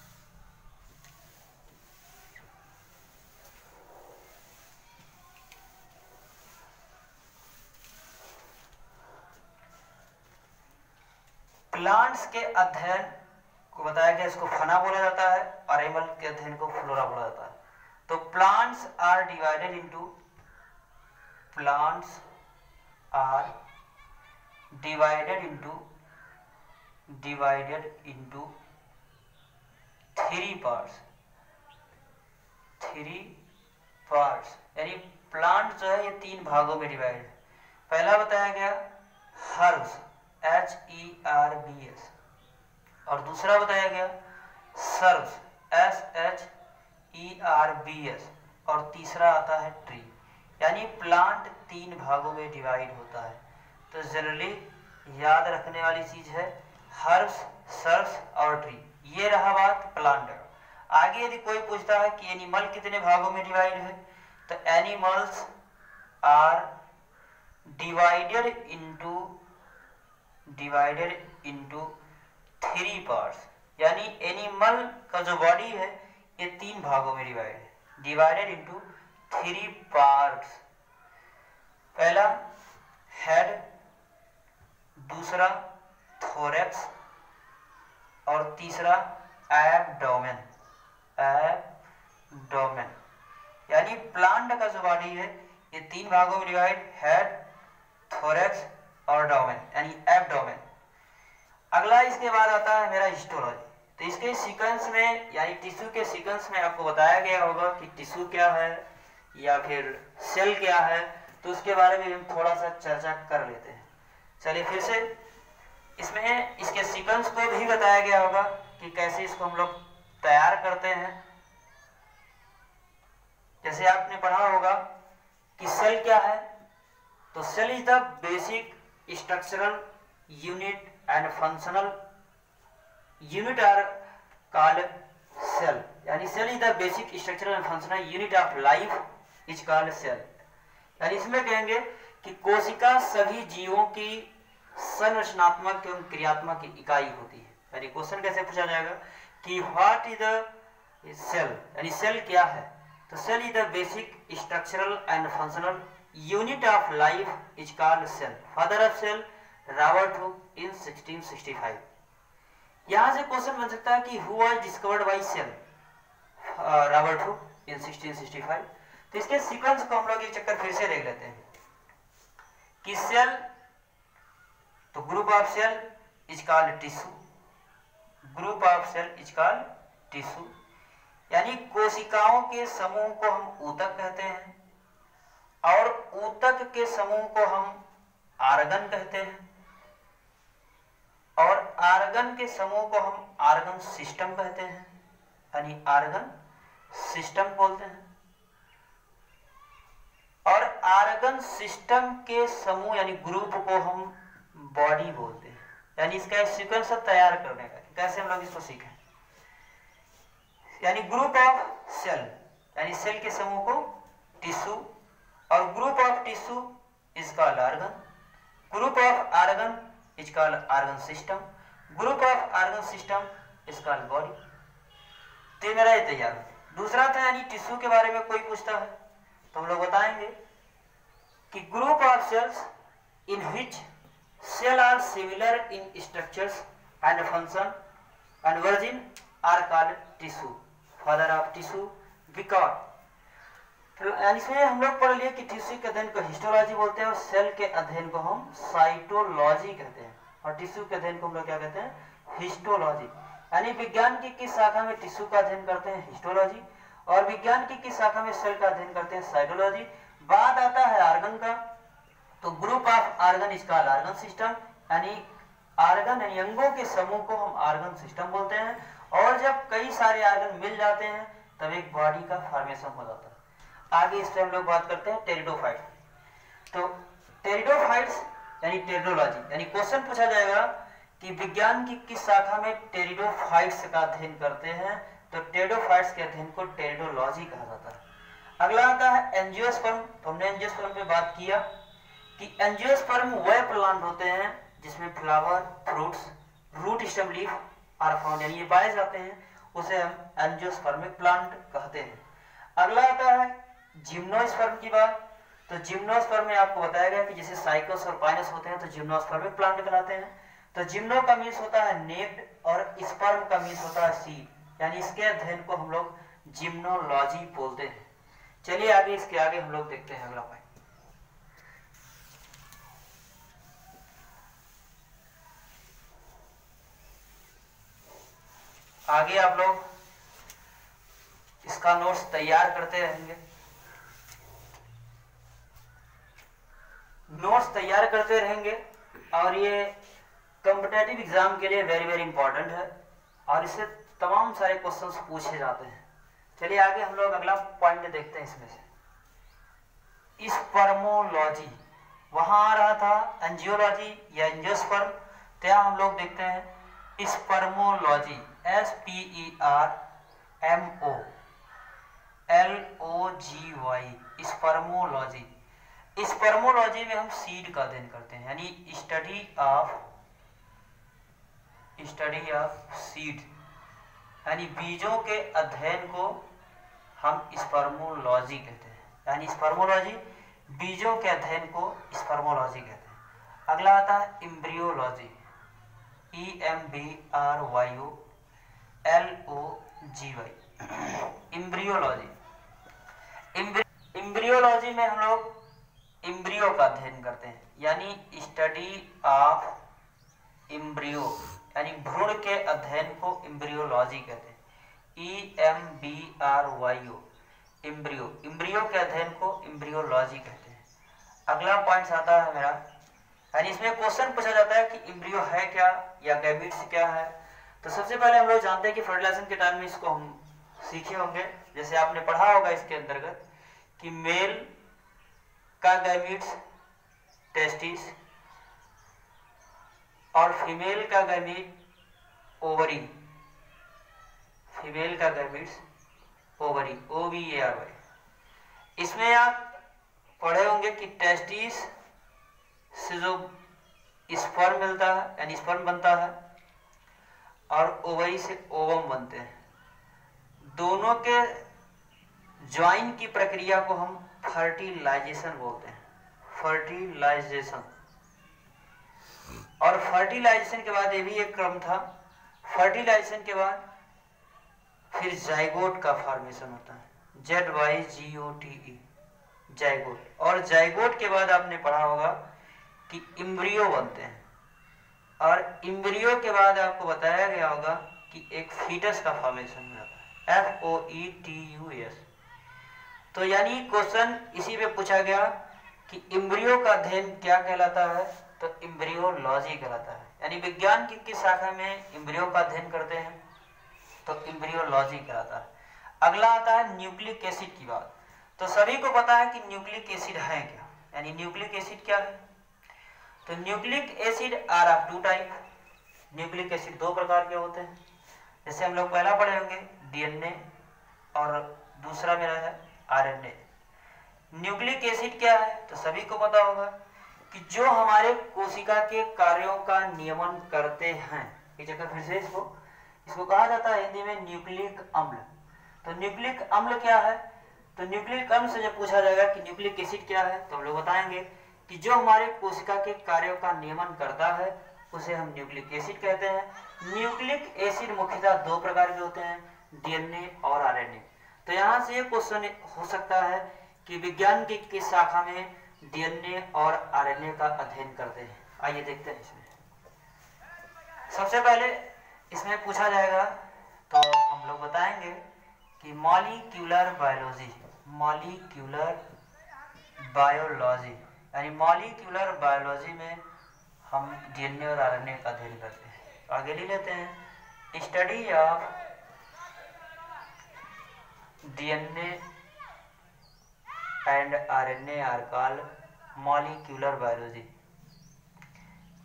प्लांट्स के अध्ययन को बताया गया, इसको फना बोला जाता है, और एनिमल के अध्ययन को फ्लोरा बोला जाता है। तो plants are divided into, plants are divided into 3 parts, 3 parts. यानी प्लांट जो है ये 3 भागों में डिवाइड है। पहला बताया गया हर्ब्स, HERBS, और दूसरा बताया गया सर्ब्स, SHERBS, और तीसरा आता है ट्री। यानी प्लांट 3 भागों में डिवाइड होता है। तो जनरली याद रखने वाली चीज है हर्ब्स, सर्ब्स और ट्री। ये रहा बात प्लांट। आगे यदि कोई पूछता है कि एनिमल कितने भागों में डिवाइड है, तो animals are divided into 3 parts. यानी एनिमल का जो बॉडी है ये 3 भागों में डिवाइडेड इनटू 3 पार्ट्स। पहला हेड, दूसरा थोरैक्स, और तीसरा एब्डोमेन। यानी प्लांट का जो बॉडी है ये 3 भागों में डिवाइड, हेड, थोरैक्स और डोमेन, यानी एब्डोमेन। अगला इसके बाद आता है मेरा हिस्टोलॉजी। तो इसके सीक्वेंस में, यानी टिश्यू के सीक्वेंस में आपको बताया गया होगा कि टिश्यू क्या है या फिर सेल क्या है, तो उसके बारे में हम थोड़ा सा चर्चा कर लेते हैं। चलिए फिर से इसमें इसके सीक्वेंस को भी बताया गया होगा कि कैसे इसको हम लोग तैयार करते हैं। जैसे आपने पढ़ा होगा कि सेल क्या है, तो cell is the basic structural unit and functional unit are called cell. यानी cell is the basic structural and functional unit of life is called cell. यानी इसमें कहेंगे कि कोशिका सभी जीवों की संरचनात्मक एवं क्रियात्मक इकाई होती है। यानी क्वेश्चन कैसे पूछा जाएगा कि व्हाट इज द सेल, यानी सेल क्या है, तो cell is the basic structural and functional unit of life is called cell. Father of cell Robert Hooke in 1665। यहां से क्वेश्चन बन सकता है कि who was discovered by cell, Robert Hooke in 1665। तो इसके सीक्वेंस को हम लोग एक चक्कर फिर से देख लेते हैं कि सेल, तो group of cell is called tissue, group of cell is called tissue. यानी कोशिकाओं के समूह को हम ऊतक कहते हैं, और ऊतक के समूह को हम आर्गन कहते हैं, और आर्गन के समूह को हम आर्गन सिस्टम कहते हैं, यानी आर्गन सिस्टम बोलते हैं। और आर्गन सिस्टम के समूह यानी ग्रुप को हम बॉडी बोलते हैं। यानी इसका एक सीक्वेंस तैयार करने का, कैसे हम लोग इसको सीखें। यानी ग्रुप ऑफ सेल, यानी सेल के समूह को टिश्यू, और group of tissue is called organ, group of organ is called organ system, group of organ system is called body. तो मेरा ये तैयार है। दूसरा था यानी टिश्यू के बारे में कोई पूछता है तो हम लोग बताएंगे कि group of cells in which cell are similar in structures and function and origin are called tissue, father of tissue because. इसमें हम लोग पढ़ लिए कि टिश्यू के अध्ययन को हिस्टोलॉजी बोलते हैं, और सेल के अध्ययन को हम साइटोलॉजी कहते हैं, और टिश्यू के अध्ययन को हम लोग क्या कहते हैं, हिस्टोलॉजी। यानी विज्ञान की किस शाखा में टिश्यू का अध्ययन करते हैं, हिस्टोलॉजी, और विज्ञान की किस शाखा में सेल का अध्ययन करते हैं, साइटोलॉजी। बात आता है आर्गन का, तो group of organ is called organ system. यानी आर्गन यानी अंगों के समूह को हम आर्गन सिस्टम बोलते हैं, और जब कई सारे आर्गन मिल जाते हैं तब एक बॉडी का फॉर्मेशन हो जाता है। आगे इस पे हम लोग बात करते हैं टेरिडोफाइट। तो टेरिडोफाइट्स यानी टेरिडोलॉजी, यानी क्वेश्चन पूछा जाएगा कि विज्ञान की किस शाखा में टेरिडोफाइट्स का अध्ययन करते हैं, तो टेरिडोफाइट्स के अध्ययन को टेरिडोलॉजी कहा जाता है। अगला आता है एंजियोस्पर्म। तो हमने एंजियोस्पर्म पे बात किया कि एंजियोस्पर्म वह प्लांट होते हैं जिसमें flower, fruits, root, stem, leaf are found, यानी ये पाए जाते हैं, उसे हम एंजियोस्पर्मिक प्लांट कहते हैं। अगला आता है जिम्नोस्पर्म की बात। तो जिम्नोस्पर्म में आपको बताया गया कि जैसे साइकोस और पाइनस होते हैं तो जिम्नोस्पर्मिक प्लांट कहलाते हैं। तो जिम्नो का मीन्स होता है नेक्ड और स्पर्म का मीन्स होता है सीड, यानी इसके अध्ययन को हम लोग जिम्नोलॉजी बोलते हैं। चलिए आगे, इसके आगे हम लोग देखते हैं अगला पॉइंट। आगे आप लोग इसका नोट्स तैयार करते रहेंगे, नोट्स तैयार करते रहेंगे, और ये कॉम्पिटेटिव एग्जाम के लिए वेरी वेरी इंपॉर्टेंट है और इससे तमाम सारे क्वेश्चंस पूछे जाते हैं। चलिए आगे हम लोग अगला पॉइंट देखते हैं। इसमें से स्पर्मोलॉजी, वहां आ रहा था एंजियोलॉजी या एंजियोस्पर्म, तो यहाँ हम लोग देखते हैं स्पर्मोलॉजी, SPERMOLOGY, स्पर्मोलॉजी। स्पर्मोलॉजी में हम सीड का अध्ययन करते हैं, यानी स्टडी ऑफ सीड, यानी बीजों के अध्ययन को हम स्पर्मोलॉजी कहते हैं, यानी स्पर्मोलॉजी, बीजों के अध्ययन को स्पर्मोलॉजी कहते हैं। अगला आता है एम्ब्रियोलॉजी, EMBRYOLOGY, एम्ब्रियोलॉजी। एम्ब्रियोलॉजी में हम लोग एम्ब्रियो का अध्ययन करते हैं, यानी स्टडी ऑफ एम्ब्रियो, यानी भ्रूण के अध्ययन को एम्ब्रियोलॉजी कहते हैं, EMBRYO, एम्ब्रियो, एम्ब्रियो के अध्ययन को एम्ब्रियोलॉजी कहते हैं। अगला पॉइंट आता है मेरा, यानी इसमें क्वेश्चन पूछा जाता है कि एम्ब्रियो है क्या या गैमीट्स क्या है। तो सबसे पहले हम लोग जानते हैं कि फर्टिलाइजेशन के टाइम में इसको हम सीखे होंगे, जैसे आपने पढ़ा होगा इसके अंतर्गत कि मेल का गैमीट्स टेस्टिस और फीमेल का गैमीट ओवरी, फीमेल का गैमीट्स ओवरी, OVARY। इसमें आप पढ़े होंगे कि टेस्टिस से जो स्पर्म मिलता है, यानी स्पर्म बनता है, और ओवरी से ओवम बनते हैं। दोनों के ज्वाइन की प्रक्रिया को हम फर्टिलाइजेशन बोलते हैं, फर्टिलाइजेशन। और फर्टिलाइजेशन के बाद ये भी एक क्रम था, फर्टिलाइजेशन के बाद फिर जाइगोट का फॉर्मेशन होता है, ZYGOTE, जाइगोट। और जाइगोट के बाद आपने पढ़ा होगा कि एम्ब्रियो बनते हैं, और एम्ब्रियो के बाद आपको बताया गया होगा कि एक फीटस का फॉर्मेशन हो जाता है, FOETUS। तो यानी क्वेश्चन इसी पे पूछा गया कि एम्ब्रियो का अध्ययन क्या कहलाता है, तो एम्ब्रियोलॉजी कहलाता है, यानी विज्ञान की किस शाखा में एम्ब्रियो का अध्ययन करते हैं, तो एम्ब्रियोलॉजी कहलाता है। अगला आता है न्यूक्लिक एसिड की बात। तो सभी को पता है कि न्यूक्लिक एसिड है क्या, यानी न्यूक्लिक एसिड क्या है। तो nucleic acid are of two type, nucleic acid दो प्रकार के होते हैं, जैसे हम लोग पहला पढ़े होंगे DNA और दूसरा मेरा है RNA। न्यूक्लिक एसिड क्या है, तो सभी को पता होगा कि जो हमारे कोशिका के कार्यों का नियमन करते हैं, एक जगह फिर से इसको कहा जाता है हिंदी में न्यूक्लिक अम्ल। तो न्यूक्लिक अम्ल क्या है, तो न्यूक्लिक अम्ल से जब पूछा जाएगा कि न्यूक्लिक एसिड क्या है, तो हम लोग बताएंगे कि जो हमारे कोशिका के कार्यों का नियमन करता है उसे हम न्यूक्लिक एसिड कहते हैं। न्यूक्लिक एसिड मुख्यतः दो प्रकार के होते हैं, DNA और RNA। तो यहाँ से ये क्वेश्चन हो सकता है कि विज्ञान की किस शाखा में DNA और RNA का अध्ययन करते हैं। आइए देखते हैं। इसमें सबसे पहले इसमें पूछा जाएगा तो हम लोग बताएंगे कि मॉलिक्यूलर बायोलॉजी, मॉलिक्यूलर बायोलॉजी, यानी मॉलिक्यूलर बायोलॉजी में हम DNA और RNA का अध्ययन करते हैं। आगे ले लेते हैं, study of DNA and RNA are called molecular biology,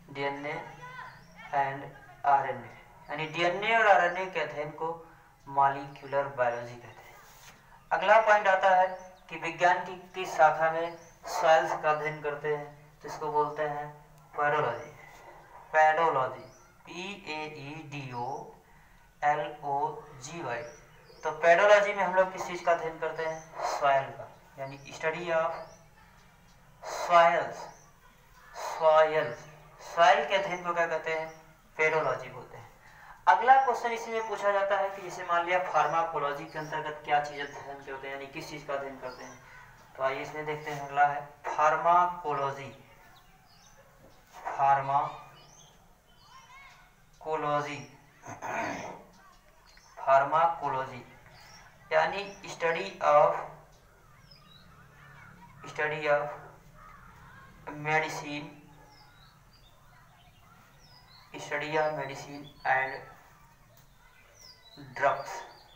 DNA and RNA, यानी डीएनए और आरएनए के अध्ययन को मॉलिक्यूलर बायोलॉजी कहते हैं। अगला पॉइंट आता है कि विज्ञान की किस शाखा में सेल्स का अध्ययन करते हैं, तो इसको बोलते हैं पैडोलॉजी। पैडोलॉजी, PAEDOLOGY। तो पैडोलॉजी में हम लोग किस चीज का अध्ययन करते हैं, सॉइल का, यानी स्टडी ऑफ सॉइल्स। सॉइल के अध्ययन को क्या कहते हैं, पैडोलॉजी बोलते हैं। अगला क्वेश्चन इसी में पूछा जाता है कि जैसे मान लिया फार्माकोलॉजी के अंतर्गत क्या चीज अध्ययन करते हैं, यानी किस चीज का अध्ययन करते हैं। तो आइए इसमें देखते हैं। अगला है फार्माकोलॉजी। फार्माकोलॉजी यानी study of medicine and drugs,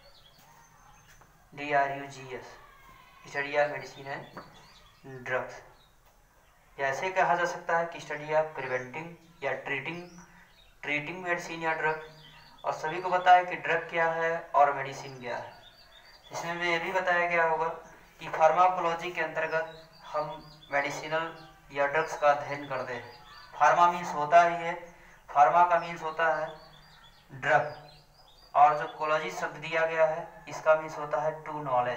DRUGS, study of medicine and drugs. ऐसे कहा जा सकता है कि स्टडी ऑफ प्रिवेंटिंग या ट्रीटिंग मेडिसिन या ड्रग। और सभी को पता है कि ड्रग क्या है और मेडिसिन क्या है। इसमें भी ये भी बताया गया होगा कि फार्माकोलॉजी के अंतर्गत हम मेडिसिनल या ड्रग्स का अध्ययन करते हैं। फार्मा मीन्स होता ही है, फार्मा का मीन्स होता है ड्रग, और जो कोलॉजी शब्द दिया गया है इसका मीन्स होता है टू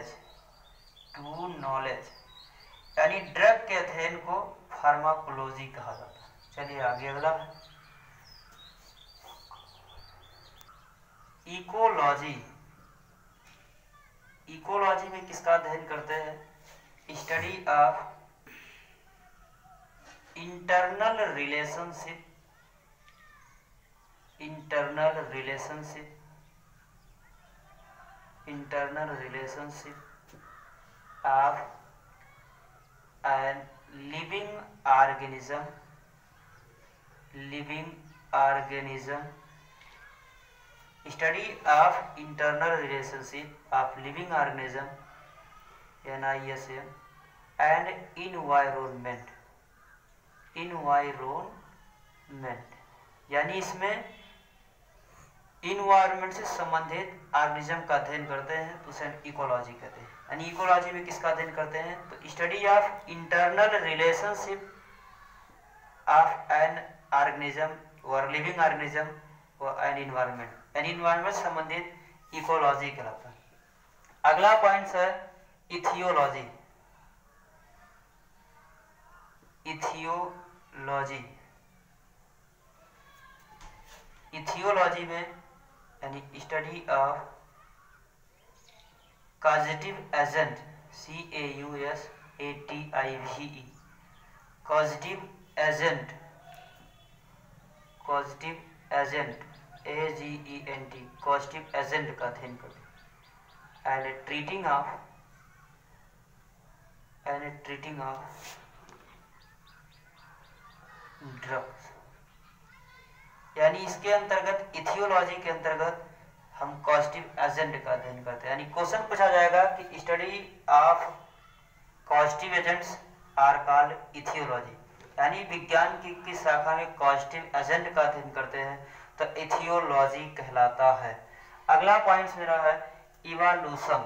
नॉलेज, यानी ड्रग के अध्ययन को फार्माकोलॉजी कहा जाता है। चलिए आगे अगला है इकोलॉजी में किसका अध्ययन करते हैं, study of internal relationship of an living organism study of internal relationship of living organism NISM and environment, यानी इसमें इन्वायरमेंट से संबंधित ऑर्गेनिज्म का अध्ययन करते हैं तो उसे इकोलॉजी कहते हैं। यानी इकोलॉजी में किसका अध्ययन करते हैं, तो study of internal relationship of an organism और लिविंग ऑर्गेनिज्म और एन इन्वायरमेंट संबंधित इकोलॉजी कहलाता है। अगला पॉइंट है इथियोलॉजी। इथियोलॉजी में यानी study of causative agent CAUSATIVE, causative agent AGENT, causative agent का अध्ययन करते हैं। एंड ट्रीटिंग ऑफ ड्रग्स, यानी इसके अंतर्गत इथियोलॉजी के अंतर्गत हम कॉजेटिव एजेंट का अध्ययन करते हैं। यानी क्वेश्चन पूछा जाएगा कि study of causative agents are called aetiology, यानी विज्ञान की किस शाखा में कॉजेटिव एजेंट का अध्ययन करते हैं तो इथियोलॉजी कहलाता है। अगला पॉइंट मेरा है इवोल्यूशन।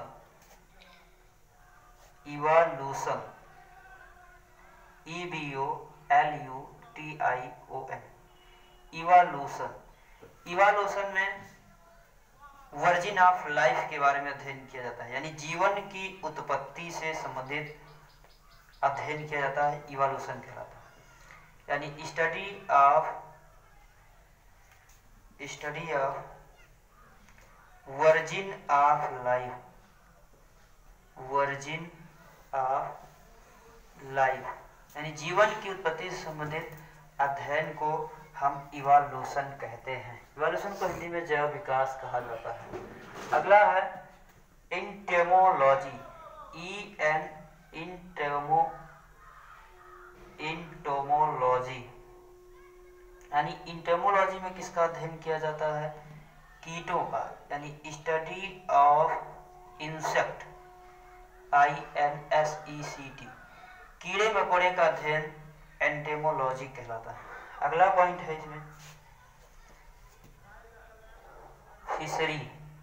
EVOLUTION, इवोल्यूशन में वर्जिन ऑफ लाइफ के बारे में अध्ययन किया जाता है, यानी जीवन की उत्पत्ति से संबंधित अध्ययन किया जाता है, इवोल्यूशन कहलाता है। यानी study of origin of life, यानी जीवन की उत्पत्ति से संबंधित अध्ययन को हम इवोल्यूशन कहते हैं। इवोल्यूशन को हिंदी में जैव विकास कहा जाता है। अगला है एंटोमोलॉजी, एंटोमोलॉजी, यानी एंटोमोलॉजी में किसका अध्ययन किया जाता है, कीटों का, यानी स्टडी ऑफ इंसेक्ट INSECT, कीड़े मकोड़े का अध्ययन एंटोमोलॉजी कहलाता है। अगला पॉइंट है इसमें फिशरी,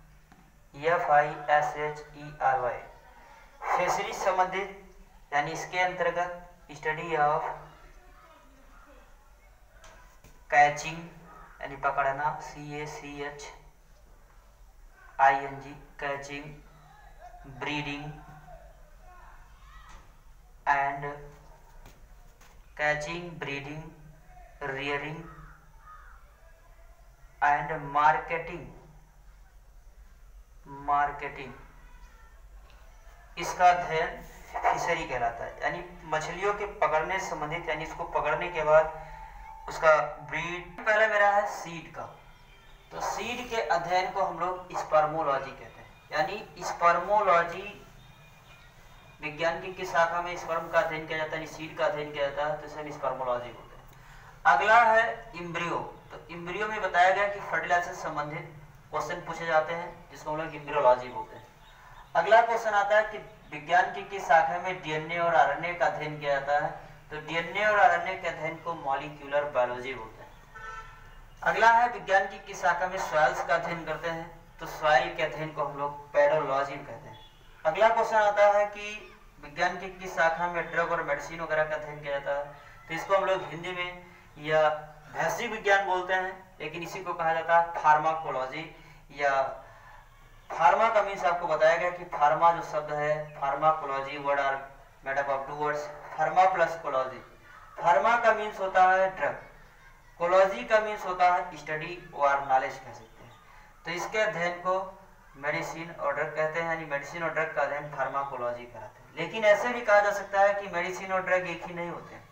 FISHERY, फिशरी संबंधित यानी इसके अंतर्गत स्टडी ऑफ कैचिंग यानी पकड़ना, CACHING catching, breeding and catching, breeding, rearing and marketing, इसका अध्ययन फिशरी कहलाता है। यानी मछलियों के पकड़ने से संबंधित, यानी इसको पकड़ने के बाद उसका ब्रीड। पहला मेरा है सीड का, तो सीड के अध्ययन को हम लोग स्पर्मोलॉजी कहते हैं। यानी स्पर्मोलॉजी विज्ञान की किस शाखा में स्पर्म का अध्ययन किया जाता है, सीड का अध्ययन किया जाता है, तो इसे हम स्पर्मोलॉजी बोलते हैं। अगला है इम्ब्रियो, तो इम्ब्रियो में बताया गया कि फर्टिलाइजेशन से संबंधित क्वेश्चन पूछे जाते हैं, जिसको हम लोग इम्ब्रियोलॉजी बोलते हैं। अगला क्वेश्चन आता है कि विज्ञान की किस शाखा में डीएनए और आरएनए का अध्ययन किया जाता है, तो डीएनए और आरएनए के अध्ययन को मॉलिक्यूलर बायोलॉजी बोलते हैं। अगला है विज्ञान की किस शाखा में सॉइल्स का अध्ययन करते हैं, तो सॉइल के अध्ययन को हम लोग पेडोलॉजी कहते हैं। अगला क्वेश्चन आता है कि विज्ञान की किस शाखा में ड्रग और मेडिसिन वगैरह का अध्ययन किया जाता है, तो इसको हम लोग हिंदी में या वैश्विक विज्ञान बोलते हैं, लेकिन इसी को कहा जाता है फार्माकोलॉजी। या फार्मा का मीन्स आपको बताया गया कि फार्मा जो शब्द है, pharmacology word are made up of two words, pharma plus cology. Pharma का मीन्स होता है ड्रग, कोलॉजी का मीन्स होता है स्टडी और नॉलेज कह सकते हैं। तो इसके अध्ययन को मेडिसिन और ड्रग कहते हैं, यानी मेडिसिन और ड्रग का अध्ययन फार्माकोलॉजी कहते हैं। लेकिन ऐसे भी कहा जा सकता है कि मेडिसिन और ड्रग एक ही नहीं होते हैं।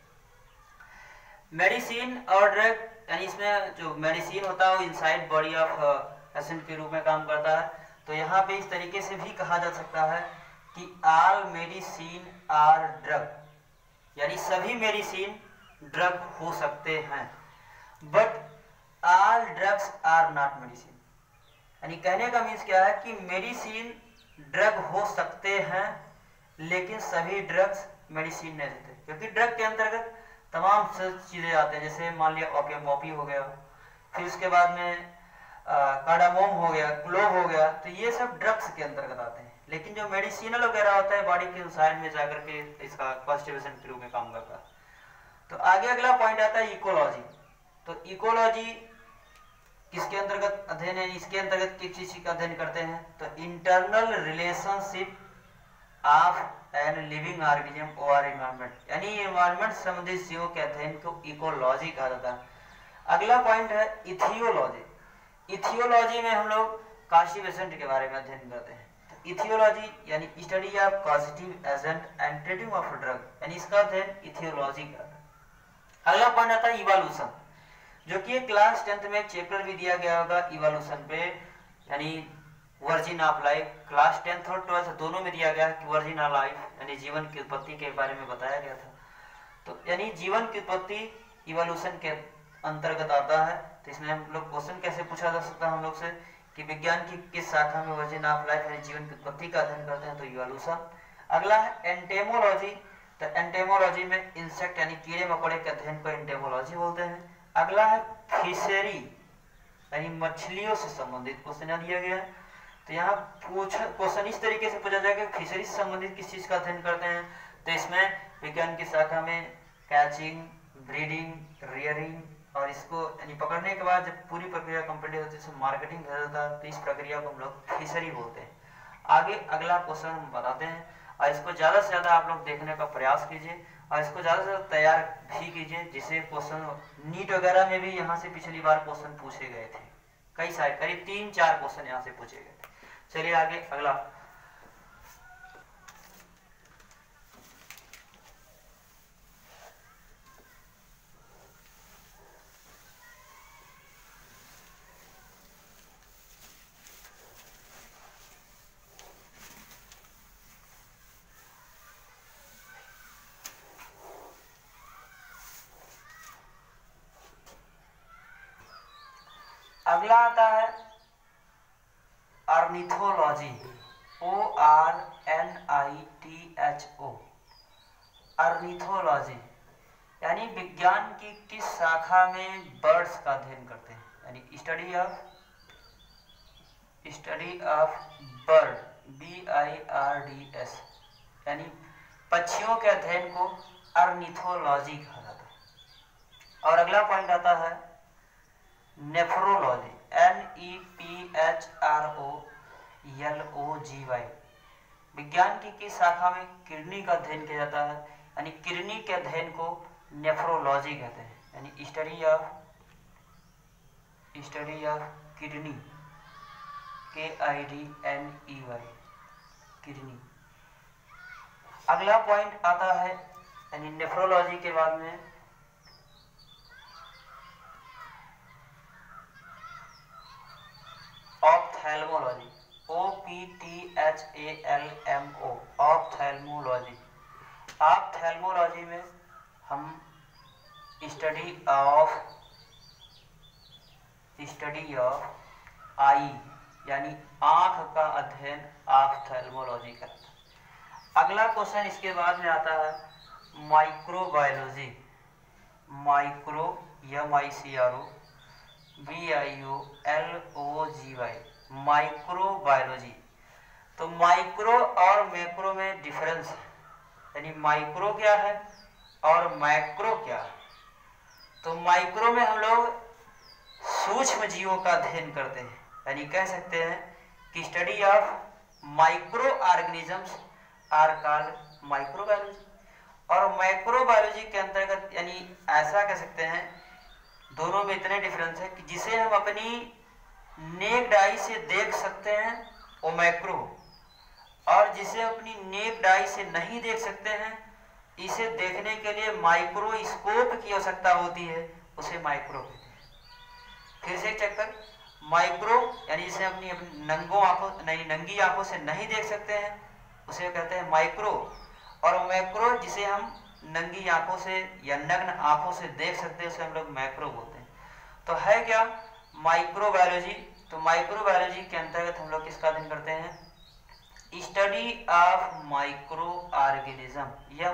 मेडिसिन और ड्रग यानी इसमें जो मेडिसिन होता है वो इनसाइड बॉडी ऑफ पेशेंट के रूप में काम करता है। तो यहाँ पे इस तरीके से भी कहा जा सकता है कि ऑल मेडिसिन आर ड्रग, यानी सभी मेडिसिन ड्रग हो सकते हैं, but all drugs are not medicine. यानी कहने का मीन्स क्या है कि मेडिसिन ड्रग हो सकते हैं, लेकिन सभी ड्रग्स मेडिसिन नहीं होते, क्योंकि ड्रग के अंतर्गत तमाम चीजें आते हैं। जैसे मान लिया ओपियम हो गया, फिर उसके बाद में कार्डामोम हो गया, क्लोव हो गया, तो ये सब ड्रग्स के अंतर्गत आते हैं। लेकिन जो मेडिसिनल वगैरह होता है बॉडी के इनसाइड में जाकर के इसका कॉन्स्टिट्यूशन के रूप में काम करता है। तो आगे अगला पॉइंट आता है इकोलॉजी। तो इकोलॉजी किसके अंतर्गत अध्ययन है, इसके अंतर्गत किस चीज का अध्ययन करते हैं, तो internal relationship of an living organism और एनवायरनमेंट, यानी एनवायरनमेंट संबंधित जीवों के अध्ययन को इकोलॉजी कहा जाता है। अगला पॉइंट है इथियोलॉजी। इथियोलॉजी में हम लोग कास्टिवेशन के बारे में अध्ययन करते हैं। तो इथियोलॉजी यानी study of causative agent and treating of drug, यानी इसका अध्ययन इथियोलॉजी करता है। अगला पॉइंट आता है इवोल्यूशन, जो कि क्लास 10th में एक चैप्टर भी दिया गया होगा इवोल्यूशन पे, यानी virgin of life. Class 10th और 12th दोनों में दिया गया कि वर्जिन ऑफ लाइफ यानी जीवन की उत्पत्ति के बारे में बताया गया था। तो यानी जीवन की उत्पत्ति इवोल्यूशन के अंतर्गत आता है। तो इसमें हम लोग क्वेश्चन कैसे पूछा जा सकता है हम लोग से कि विज्ञान की किस शाखा में वर्जिन ऑफ लाइफ यानी जीवन की उत्पत्ति का अध्ययन करते हैं, तो इवोल्यूशन। अगला है एंटेमोलॉजी। तो एंटेमोलॉजी में इंसेक्ट यानी कीड़े मकोड़े के अध्ययन को एंटेमोलॉजी बोलते हैं। अगला है फिशरी यानी मछलियों से संबंधित क्वेश्चन दिया गया है। तो यहाँ क्वेश्चन इस तरीके से पूछा जाएगा फिशरी से संबंधित किस चीज का अध्ययन करते हैं, तो इसमें विज्ञान की शाखा में कैचिंग, ब्रीडिंग, रियरिंग और इसको यानी पकड़ने के बाद जब पूरी प्रक्रिया कंप्लीट होती है तो मार्केटिंग किया जाता है। तो इस प्रक्रिया को हम लोग फिशरी बोलते हैं। आगे अगला क्वेश्चन हम बताते हैं और इसको ज्यादा से ज्यादा आप लोग देखने का प्रयास कीजिए और इसको ज्यादा से ज्यादा तैयार भी कीजिए, जिससे क्वेश्चन नीट वगैरह में भी यहाँ से पिछली बार क्वेश्चन पूछे गए थे, कई सारे करीब 3-4 क्वेश्चन यहाँ से पूछे गए थे। चलिए आगे अगला। अगला आता है ऑर्निथोलॉजी, ORNITHO। ऑर्निथोलॉजी यानी विज्ञान की किस शाखा में बर्ड्स का अध्ययन करते हैं, यानी स्टडी ऑफ बर्ड, BIRDS, यानी पक्षियों के अध्ययन को ऑर्निथोलॉजी कहा जाता है। और अगला पॉइंट आता है नेफ्रोलॉजी, NEPHROLOGY, विज्ञान की किस शाखा में किडनी का अध्ययन किया जाता है, यानी किडनी के अध्ययन को नेफ्रोलॉजी कहते हैं, यानी study of kidney, KIDNEY, kidney. अगला पॉइंट आता है यानी नेफ्रोलॉजी के बाद में ऑप्थेल्मोलॉजी, OPTHALMO, ऑप्थेल्मोलॉजी। ऑप्थेल्मोलॉजी में हम स्टडी ऑफ आई यानी आंख का अध्ययन ऑप्थेल्मोलॉजी करता है। अगला क्वेश्चन इसके बाद में आता है माइक्रोबायोलॉजी, MICROBIOLOGY, माइक्रोबायोलॉजी। तो माइक्रो और मैक्रो में डिफरेंस है, यानी माइक्रो क्या है और मैक्रो क्या है। तो माइक्रो में हम लोग सूक्ष्म जीवों का अध्ययन करते हैं, यानी कह सकते हैं कि study of micro organisms are called microbiology. और माइक्रोबायोलॉजी के अंतर्गत यानी ऐसा कह सकते हैं दोनों में इतने डिफरेंस है कि जिसे हम अपनी नेक्ड आई से देख सकते हैं वो मैक्रो, और जिसे अपनी नेक्ड आई से नहीं देख सकते हैं, इसे देखने के लिए माइक्रोस्कोप की आवश्यकता होती है, उसे माइक्रो कहते हैं। फिर से चक्कर, माइक्रो यानी जिसे अपनी नंगी आंखों से नहीं देख सकते हैं उसे कहते हैं माइक्रो, और मैक्रो जिसे हम नंगी आंखों से या नग्न आंखों से देख सकते हैं उसे हम लोग मैक्रो बोलते हैं। तो है क्या माइक्रोबायोलॉजी। तो माइक्रोबायोलॉजी के अंतर्गत हम लोग किसका अध्ययन करते हैं, study of micro organism,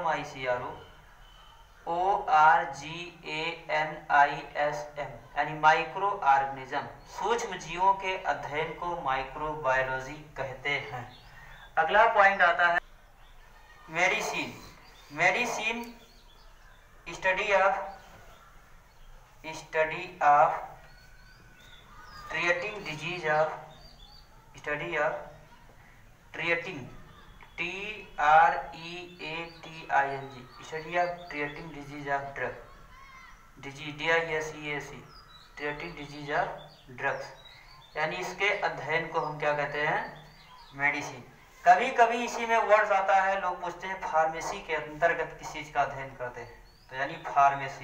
MICROORGANISM, यानी माइक्रो ऑर्गेनिज्म, सूक्ष्म जीवों के अध्ययन को माइक्रोबायोलॉजी कहते हैं। अगला पॉइंट आता है medicine, study of treating disease of, study of treating, TREATING, study of treating disease of drug, DISEAC, treating disease of drugs, यानी इसके अध्ययन को हम क्या कहते हैं, मेडिसिन। कभी कभी इसी में वर्ड्स आता है, लोग पूछते हैं फार्मेसी के अंतर्गत किस चीज का अध्ययन करते हैं, तो यानी फार्मेसी,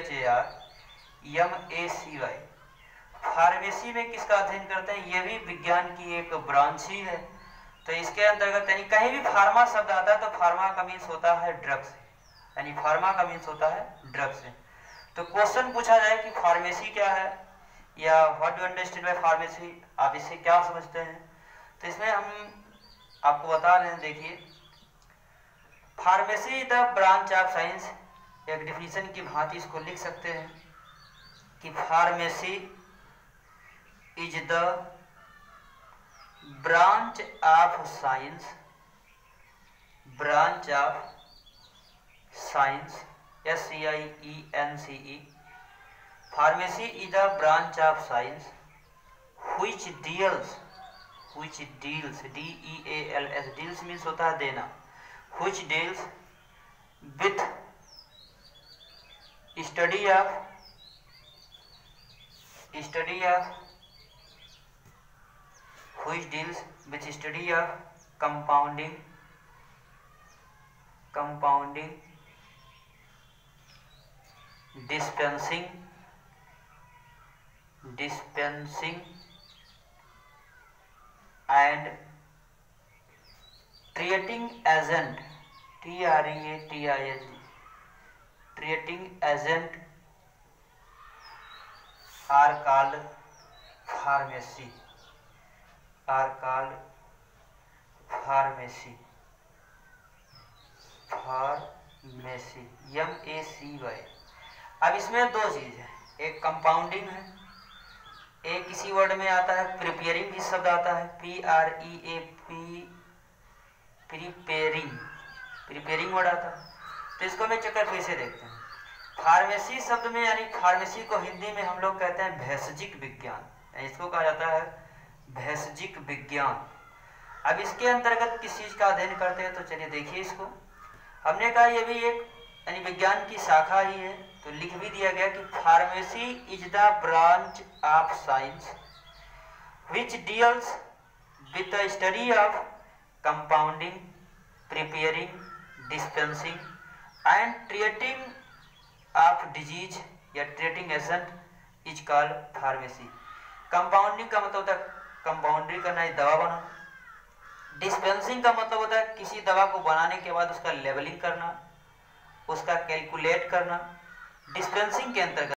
PHARMACY, फार्मेसी में किसका अध्ययन करते हैं, ये भी विज्ञान की एक ब्रांच ही है। तो इसके अंतर्गत यानी कहीं भी फार्मा शब्द आता है तो फार्मा का मीन्स होता है ड्रग्स, यानी फार्मा का मीन्स होता है ड्रग्स है। तो क्वेश्चन पूछा जाए कि फार्मेसी क्या है या what do understand by pharmacy, आप इससे क्या समझते हैं, तो इसमें हम आपको बता रहे हैं, देखिए pharmacy the branch of science, एक डिफिनीशन की भांति इसको लिख सकते हैं कि pharmacy is the branch of science, SCIENCE, pharmacy is the branch of science which deals, DEALS, deals means होता है देना, which deals with study of compounding, dispensing and treating agent, TREATING, treating agent are called pharmacy, मेसी, MACY। अब इसमें दो चीज है, एक कंपाउंडिंग है, एक किसी वर्ड में आता है प्रिपेयरिंग भी शब्द आता है, PREAP, प्रिपेयरिंग, प्रिपेयरिंग वर्ड आता है। तो इसको मैं चक्कर फिर से देखते हैं। फार्मेसी शब्द में, यानी फार्मेसी को हिंदी में हम लोग कहते हैं भेषजिक विज्ञान, इसको कहा जाता है भेषजिक विज्ञान। अब इसके अंतर्गत किस चीज का अध्ययन करते हैं, तो चलिए देखिए इसको। हमने कहा ये भी एक यानी विज्ञान की शाखा ही है, तो लिख भी दिया गया कि pharmacy is the branch of science which deals with the study of compounding, preparing, dispensing and treating of disease या treating agent is called pharmacy. Compounding का मतलब होता है कंपाउंड्री करना, दवा बनाना। डिस्पेंसिंग का मतलब होता है किसी दवा को बनाने के बाद उसका लेबलिंग करना, उसका कैलकुलेट करना। डिस्पेंसिंग के अंतर्गत